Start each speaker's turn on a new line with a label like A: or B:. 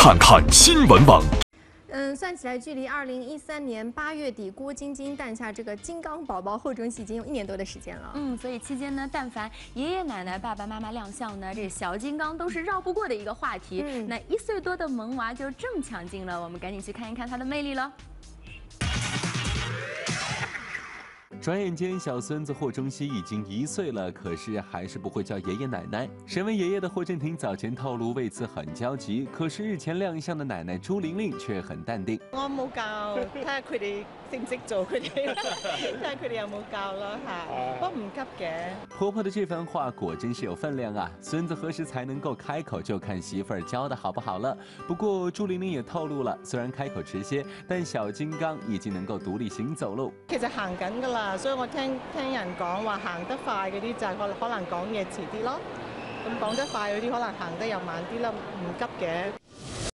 A: 看看新闻网。
B: 算起来，距离2013年8月底郭晶晶诞下这个金刚宝宝后中戏已经有1年多的时间了。
C: 所以期间呢，但凡爷爷奶奶、爸爸妈妈亮相呢，这小金刚都是绕不过的一个话题。那1岁多的萌娃就正抢镜了，我们赶紧去看一看他的魅力了。
D: 转眼间，小孙子霍中熙已经1岁了，可是还是不会叫爷爷奶奶。身为爷爷的霍震霆早前透露，为此很焦急。可是日前亮相的奶奶朱玲玲却很淡定。
E: 我冇教，睇下佢哋識唔識做佢哋，睇下佢哋有冇教咯嚇。不過唔急嘅。
D: 婆婆的这番话果真是有分量啊！孙子何時才能夠開口，就看媳婦兒教得好不好了。不過朱玲玲也透露了，雖然開口遲些，但小金剛已經能夠獨立行走咯。
E: 其實行緊㗎啦。 所以我聽人講話行得快嗰啲就係可能講嘢遲啲咯，咁講得快嗰啲可能行得又慢啲啦，唔急嘅。